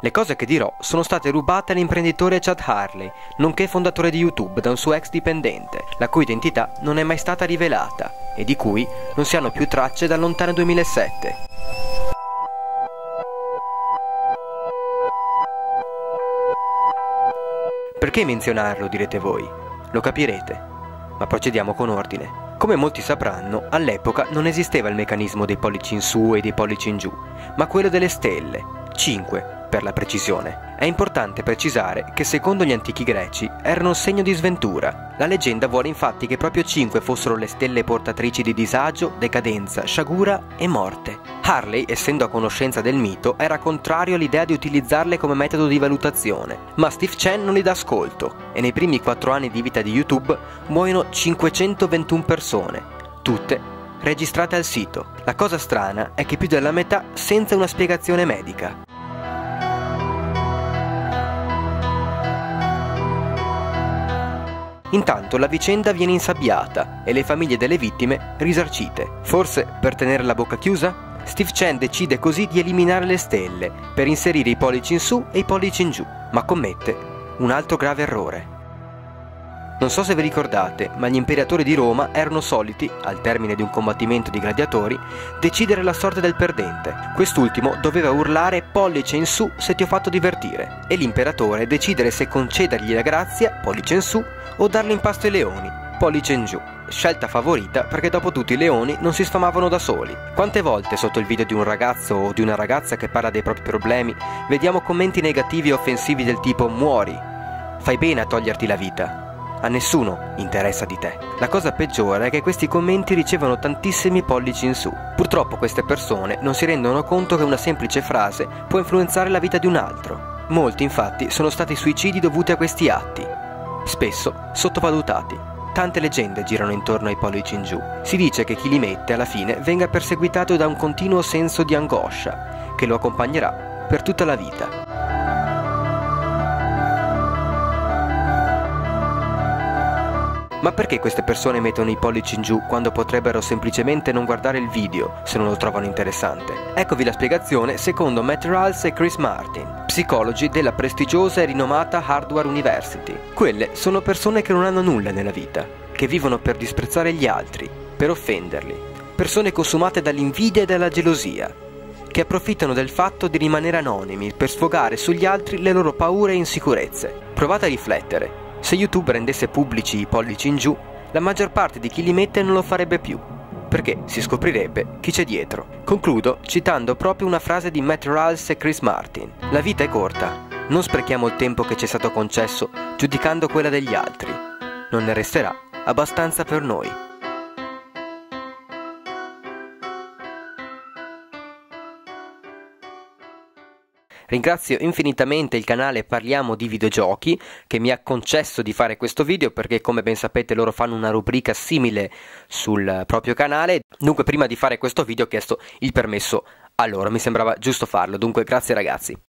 Le cose che dirò sono state rubate all'imprenditore Chad Hurley, nonché fondatore di YouTube, da un suo ex dipendente, la cui identità non è mai stata rivelata e di cui non si hanno più tracce dal lontano 2007. Perché menzionarlo, direte voi? Lo capirete, ma procediamo con ordine. Come molti sapranno, all'epoca non esisteva il meccanismo dei pollici in su e dei pollici in giù, ma quello delle stelle, 5 per la precisione. È importante precisare che secondo gli antichi greci erano segno di sventura. La leggenda vuole infatti che proprio 5 fossero le stelle portatrici di disagio, decadenza, sciagura e morte. Hurley, essendo a conoscenza del mito, era contrario all'idea di utilizzarle come metodo di valutazione, ma Steve Chen non gli dà ascolto e nei primi 4 anni di vita di YouTube muoiono 521 persone, tutte registrate al sito. La cosa strana è che più della metà senza una spiegazione medica. Intanto la vicenda viene insabbiata e le famiglie delle vittime risarcite. Forse per tenere la bocca chiusa? Steve Chen decide così di eliminare le stelle per inserire i pollici in su e i pollici in giù, ma commette un altro grave errore. Non so se vi ricordate, ma gli imperatori di Roma erano soliti, al termine di un combattimento di gladiatori, decidere la sorte del perdente. Quest'ultimo doveva urlare pollice in su se ti ho fatto divertire, e l'imperatore decidere se concedergli la grazia, pollice in su, o darle in pasto ai leoni, pollice in giù. Scelta favorita perché dopo tutto i leoni non si sfamavano da soli. Quante volte sotto il video di un ragazzo o di una ragazza che parla dei propri problemi vediamo commenti negativi e offensivi del tipo muori, fai bene a toglierti la vita, a nessuno interessa di te. La cosa peggiore è che questi commenti ricevono tantissimi pollici in su. Purtroppo queste persone non si rendono conto che una semplice frase può influenzare la vita di un altro. Molti infatti sono stati suicidi dovuti a questi atti, spesso sottovalutati. Tante leggende girano intorno ai pollici in giù. Si dice che chi li mette alla fine venga perseguitato da un continuo senso di angoscia che lo accompagnerà per tutta la vita. Ma perché queste persone mettono i pollici in giù quando potrebbero semplicemente non guardare il video se non lo trovano interessante? Eccovi la spiegazione secondo Matt Ralls e Chris Martin, psicologi della prestigiosa e rinomata Harvard University. Quelle sono persone che non hanno nulla nella vita, che vivono per disprezzare gli altri, per offenderli, persone consumate dall'invidia e dalla gelosia, che approfittano del fatto di rimanere anonimi per sfogare sugli altri le loro paure e insicurezze. Provate a riflettere. Se YouTube rendesse pubblici i pollici in giù, la maggior parte di chi li mette non lo farebbe più, perché si scoprirebbe chi c'è dietro. Concludo citando proprio una frase di Matt Ralls e Chris Martin. La vita è corta, non sprechiamo il tempo che ci è stato concesso giudicando quella degli altri. Non ne resterà abbastanza per noi. Ringrazio infinitamente il canale Parliamo di Videogiochi che mi ha concesso di fare questo video perché, come ben sapete, loro fanno una rubrica simile sul proprio canale. Dunque, prima di fare questo video ho chiesto il permesso a loro, mi sembrava giusto farlo, dunque grazie ragazzi.